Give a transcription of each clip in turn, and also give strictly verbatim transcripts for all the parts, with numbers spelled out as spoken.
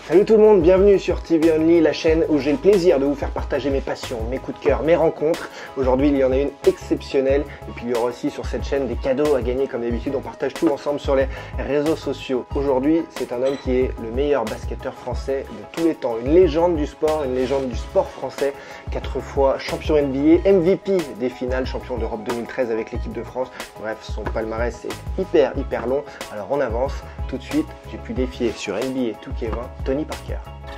Salut tout le monde, bienvenue sur T V Only, la chaîne où j'ai le plaisir de vous faire partager mes passions, mes coups de cœur, mes rencontres. Aujourd'hui, il y en a une exceptionnelle et puis il y aura aussi sur cette chaîne des cadeaux à gagner comme d'habitude. On partage tout ensemble sur les réseaux sociaux. Aujourd'hui, c'est un homme qui est le meilleur basketteur français de tous les temps, une légende du sport, une légende du sport français, quatre fois champion N B A, M V P des finales, champion d'Europe deux mille treize avec l'équipe de France. Bref, son palmarès est hyper hyper long. Alors on avance tout de suite. J'ai pu défier sur N B A deux K vingt Tony Parker.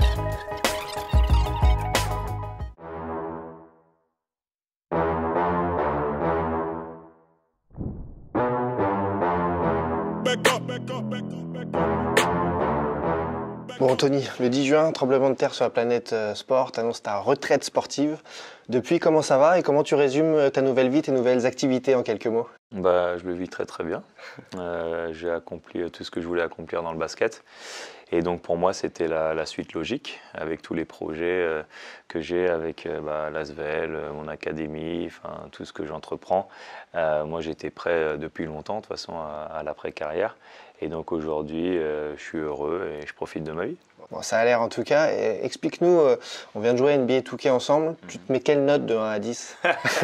Bon Tony, le dix juin, tremblement de terre sur la planète euh, sport, t'annonces ta retraite sportive. Depuis, comment ça va et comment tu résumes ta nouvelle vie, tes nouvelles activités en quelques mots? Bah, je le vis très très bien. Euh, j'ai accompli tout ce que je voulais accomplir dans le basket. Et donc pour moi, c'était la, la suite logique avec tous les projets euh, que j'ai avec euh, bah, l'A S V L, mon académie, enfin, tout ce que j'entreprends. Euh, moi, j'étais prêt depuis longtemps, de toute façon, à, à l'après-carrière. Et donc aujourd'hui, euh, je suis heureux et je profite de ma vie. Bon, ça a l'air en tout cas. Explique-nous, euh, on vient de jouer à N B A deux K ensemble. Mm-hmm. Tu te mets quelle note de un à dix?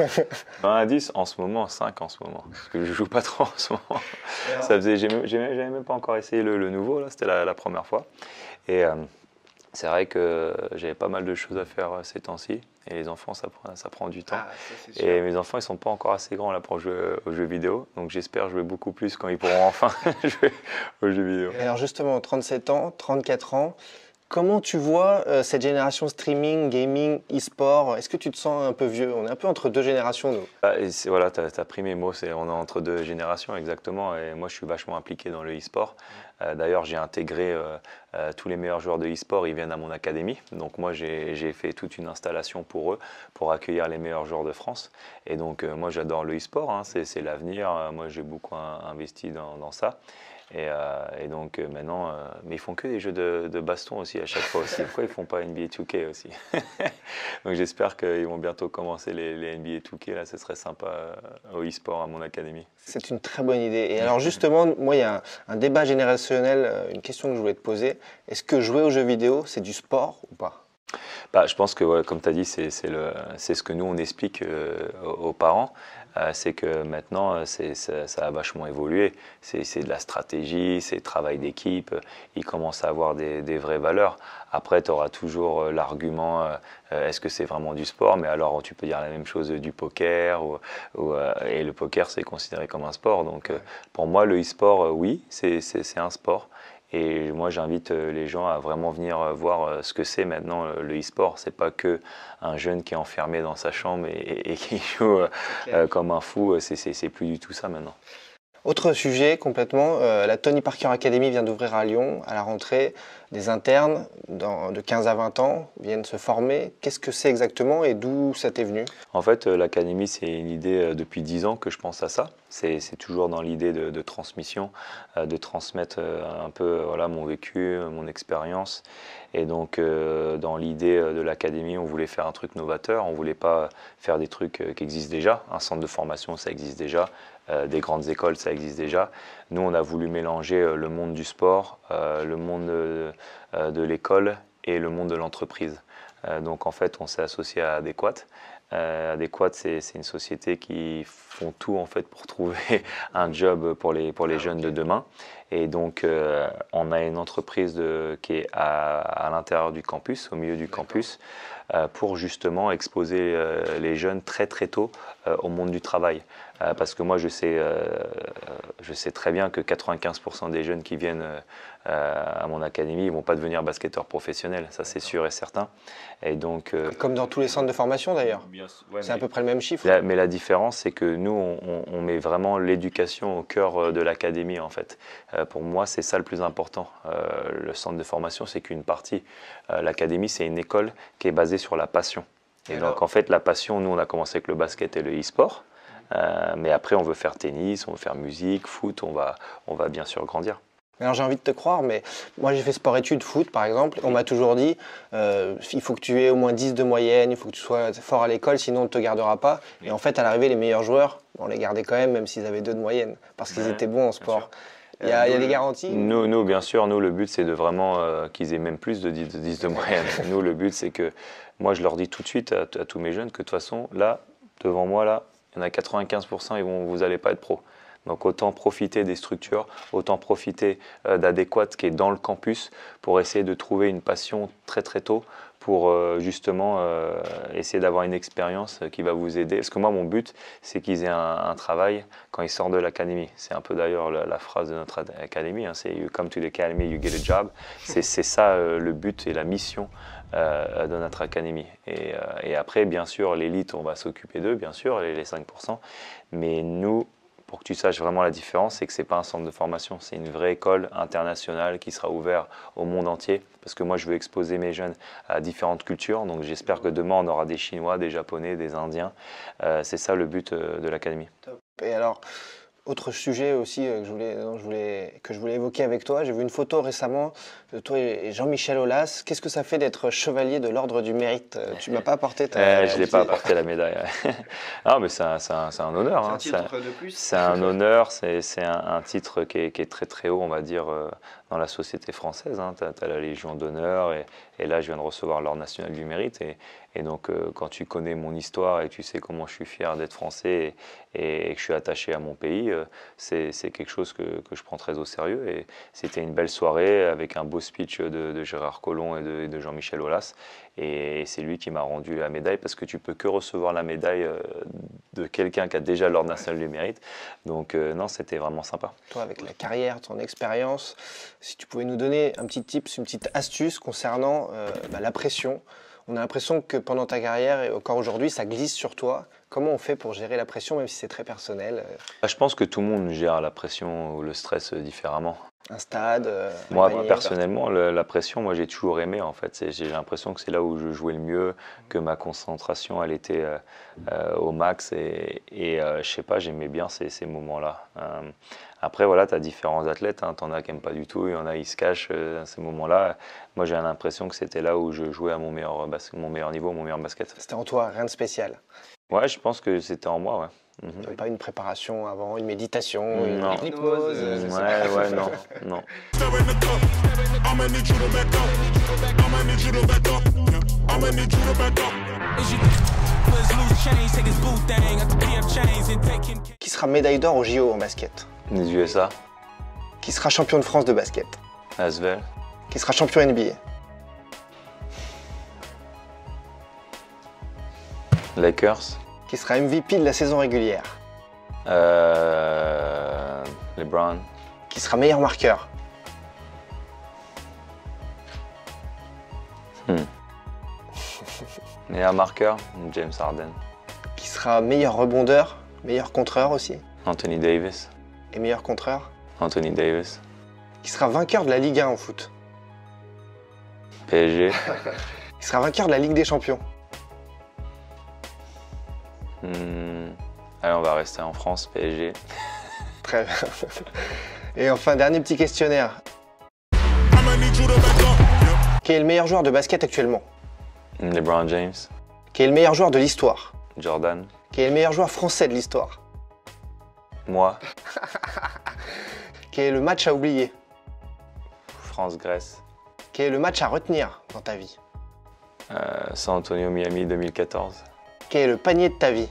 un à dix en ce moment, cinq en ce moment. Parce que je joue pas trop en ce moment. Ça faisait, j'avais même pas encore essayé le, le nouveau, là, c'était la, la première fois. Et euh, c'est vrai que j'avais pas mal de choses à faire ces temps-ci. Et les enfants, ça prend, ça prend du temps. Ah, ça, et mes enfants, ils sont pas encore assez grands là pour jouer aux jeux vidéo. Donc j'espère jouer beaucoup plus quand ils pourront enfin jouer aux jeux vidéo. Alors justement, trente-sept ans, trente-quatre ans, comment tu vois euh, cette génération streaming, gaming, e-sport? Est-ce que tu te sens un peu vieux? On est un peu entre deux générations, nous. Ah, voilà, tu as, as pris mes mots, on est entre deux générations, exactement. Et moi, je suis vachement impliqué dans le e-sport. Euh, D'ailleurs, j'ai intégré euh, euh, tous les meilleurs joueurs de e-sport, ils viennent à mon académie. Donc moi, j'ai fait toute une installation pour eux, pour accueillir les meilleurs joueurs de France. Et donc, euh, moi, j'adore le e-sport, hein, c'est l'avenir. Moi, j'ai beaucoup investi dans, dans ça. Et, euh, et donc euh, maintenant, euh, mais ils font que des jeux de, de baston aussi à chaque fois aussi. Pourquoi ils font pas N B A deux K aussi? Donc j'espère qu'ils vont bientôt commencer les, les N B A deux K. Là, ce serait sympa euh, au e-sport à mon académie. C'est une très bonne idée. Et alors justement, moi, il y a un, un débat générationnel, une question que je voulais te poser. Est-ce que jouer aux jeux vidéo, c'est du sport ou pas? Bah, je pense que, ouais, comme tu as dit, c'est ce que nous, on explique euh, aux parents. Euh, c'est que maintenant, ça, ça a vachement évolué. C'est de la stratégie, c'est le travail d'équipe. Ils commencent à avoir des, des vraies valeurs. Après, tu auras toujours euh, l'argument, euh, est-ce que c'est vraiment du sport? Mais alors, tu peux dire la même chose du poker. Ou, ou, euh, et le poker, c'est considéré comme un sport. Donc, euh, pour moi, le e-sport, euh, oui, c'est un sport. Et moi, j'invite les gens à vraiment venir voir ce que c'est maintenant le e-sport. C'est pas que un jeune qui est enfermé dans sa chambre et, et, et qui joue euh, comme un fou. C'est plus du tout ça maintenant. Autre sujet complètement, euh, la Tony Parker Academy vient d'ouvrir à Lyon à la rentrée. Des internes dans, de quinze à vingt ans viennent se former. Qu'est-ce que c'est exactement et d'où ça t'est venu? En fait, euh, l'académie, c'est une idée euh, depuis dix ans que je pense à ça. C'est toujours dans l'idée de, de transmission, euh, de transmettre euh, un peu voilà, mon vécu, mon expérience. Et donc, euh, dans l'idée de l'académie, on voulait faire un truc novateur. On ne voulait pas faire des trucs euh, qui existent déjà. Un centre de formation, ça existe déjà. Euh, des grandes écoles, ça existe déjà. Nous, on a voulu mélanger euh, le monde du sport, euh, le monde de, euh, de l'école et le monde de l'entreprise. Euh, donc, en fait, on s'est associé à Adéquate. Euh, Adéquate, c'est une société qui font tout en fait pour trouver un job pour les, pour les jeunes de demain. Et donc, euh, on a une entreprise de, qui est à, à l'intérieur du campus, au milieu du campus, euh, pour justement exposer euh, les jeunes très très tôt euh, au monde du travail. Euh, parce que moi, je sais, euh, je sais très bien que quatre-vingt-quinze pour cent des jeunes qui viennent euh, à mon académie, ils ne vont pas devenir basketteurs professionnels, ça c'est sûr et certain. Et donc, euh, Comme dans tous les centres de formation d'ailleurs, ouais, c'est à peu près le même chiffre. La, mais la différence, c'est que nous, on, on met vraiment l'éducation au cœur de l'académie en fait. Euh, pour moi, c'est ça le plus important. Euh, le centre de formation, c'est qu'une partie. Euh, l'académie, c'est une école qui est basée sur la passion. Et, et donc, alors... en fait, la passion, nous, on a commencé avec le basket et le e-sport. Euh, mais après, on veut faire tennis, on veut faire musique, foot, on va, on va bien sûr grandir. Alors j'ai envie de te croire, mais moi j'ai fait sport-études foot par exemple, on m'a toujours dit euh, il faut que tu aies au moins dix de moyenne, il faut que tu sois fort à l'école, sinon on ne te gardera pas. Et en fait à l'arrivée les meilleurs joueurs, on les gardait quand même, même s'ils avaient deux de moyenne, parce qu'ils ouais, étaient bons en sport. Il y a, il y a des garanties? Nous, nous, bien sûr, nous, le but, c'est de vraiment euh, qu'ils aient même plus de dix de, dix de moyenne. Nous, le but, c'est que, moi, je leur dis tout de suite à, à tous mes jeunes que de toute façon, là, devant moi, là, il y en a quatre-vingt-quinze pour cent, ils vont, vous n'allez pas être pro. Donc autant profiter des structures, autant profiter euh, d'Adéquat qui est dans le campus pour essayer de trouver une passion très très tôt pour euh, justement euh, essayer d'avoir une expérience qui va vous aider. Parce que moi, mon but, c'est qu'ils aient un, un travail quand ils sortent de l'académie. C'est un peu d'ailleurs la, la phrase de notre académie, hein, c'est « You come to the academy, you get a job ». C'est ça euh, le but et la mission euh, de notre académie. Et, euh, et après, bien sûr, l'élite, on va s'occuper d'eux, bien sûr, les, les cinq pour cent. Mais nous, pour que tu saches vraiment la différence, c'est que ce n'est pas un centre de formation, c'est une vraie école internationale qui sera ouverte au monde entier. Parce que moi, je veux exposer mes jeunes à différentes cultures. Donc j'espère que demain, on aura des Chinois, des Japonais, des Indiens. Euh, c'est ça le but euh, de l'académie. Et alors, autre sujet aussi euh, que, je voulais, dont je voulais, que je voulais évoquer avec toi, j'ai vu une photo récemment de toi et Jean-Michel Aulas. Qu'est-ce que ça fait d'être chevalier de l'Ordre du Mérite? Tu ne m'as pas apporté ta... euh, Je ne l'ai pas apporté la médaille. Non, mais c'est un, un, un honneur. C'est un hein. titre de plus. C'est un honneur, c'est un, un titre qui est, qui est très très haut, on va dire, euh, dans la société française. Hein. Tu as, as la Légion d'honneur et, et là, je viens de recevoir l'Ordre national du mérite. Et, et donc, euh, quand tu connais mon histoire et tu sais comment je suis fier d'être français et, et, et que je suis attaché à mon pays, euh, c'est quelque chose que, que je prends très au sérieux. Et c'était une belle soirée avec un beau speech de, de Gérard Collomb et de, de Jean-Michel Aulas. Et c'est lui qui m'a rendu la médaille parce que tu peux que recevoir la médaille de quelqu'un qui a déjà l'Ordre national du mérite. Donc euh, non, c'était vraiment sympa. Toi, avec la carrière, ton expérience, si tu pouvais nous donner un petit tips, une petite astuce concernant euh, bah, la pression. On a l'impression que pendant ta carrière et encore aujourd'hui, ça glisse sur toi. Comment on fait pour gérer la pression, même si c'est très personnel? Je pense que tout le monde gère la pression ou le stress différemment. Un stade euh, Moi, panier, personnellement, le, la pression, moi, j'ai toujours aimé, en fait. J'ai l'impression que c'est là où je jouais le mieux, que ma concentration, elle était euh, euh, au max. Et, et euh, je sais pas, j'aimais bien ces, ces moments-là. Euh, après, voilà, tu as différents athlètes. Hein, tu en as qui n'aiment pas du tout. Il y en a, ils se cachent euh, à ces moments-là. Moi, j'ai l'impression que c'était là où je jouais à mon meilleur, mon meilleur niveau, mon meilleur basket. C'était en toi, rien de spécial? Ouais, je pense que c'était en moi, ouais. Mm-hmm. Tu n'avais pas une préparation avant, une méditation, une non. hypnose? Euh, ouais, ouais, non, non. Qui sera médaille d'or au J O en basket? Les U S A. Qui sera champion de France de basket? Asvel. Qui sera champion N B A? Lakers. Qui sera M V P de la saison régulière? euh, LeBron. Qui sera meilleur marqueur? hmm. Meilleur marqueur? James Harden. Qui sera meilleur rebondeur? Meilleur contreur aussi? Anthony Davis. Et meilleur contreur? Anthony Davis. Qui sera vainqueur de la Ligue un en foot? P S G. Qui sera vainqueur de la Ligue des Champions? Hmm. Allez, on va rester en France, P S G. Très bien. Et enfin, dernier petit questionnaire. Qui est le meilleur joueur de basket actuellement? LeBron James. Qui est le meilleur joueur de l'histoire? Jordan. Qui est le meilleur joueur français de l'histoire? Moi. Qui est le match à oublier? France-Grèce. Quel est le match à retenir dans ta vie? euh, San Antonio-Miami deux mille quatorze. Quel est le panier de ta vie?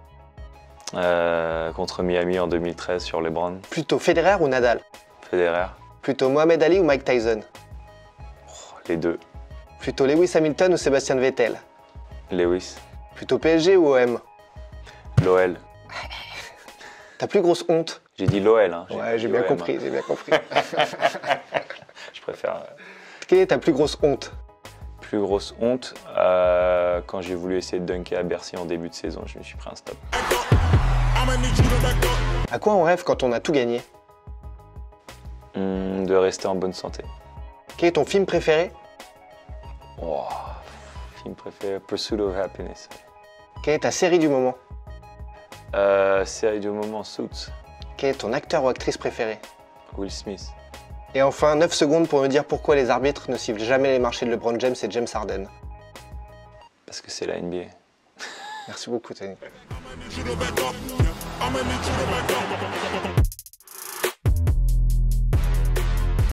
euh, Contre Miami en deux mille treize sur LeBron. Plutôt Federer ou Nadal? Federer. Plutôt Mohamed Ali ou Mike Tyson? Oh, les deux. Plutôt Lewis Hamilton ou Sébastien Vettel? Lewis. Plutôt P S G ou O M? L'O L. Ta plus grosse honte? J'ai dit l'O L. Hein. Ouais, j'ai bien compris, j'ai bien compris. Je préfère... Quelle est ta plus grosse honte? Plus grosse honte, euh, quand j'ai voulu essayer de dunker à Bercy en début de saison, je me suis pris un stop. À quoi on rêve quand on a tout gagné? Mmh, de rester en bonne santé. Quel est ton film préféré? Oh, film préféré, Pursuit of Happiness. Quelle est ta série du moment? euh, Série du moment, Suits. Quel est ton acteur ou actrice préféré? Will Smith. Et enfin, neuf secondes pour me dire pourquoi les arbitres ne sifflent jamais les marchés de LeBron James et James Harden. Parce que c'est la N B A. Merci beaucoup, Tony.